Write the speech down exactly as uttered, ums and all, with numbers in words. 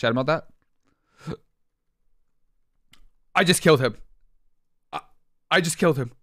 Shadow meld that. I just killed him. I, I just killed him.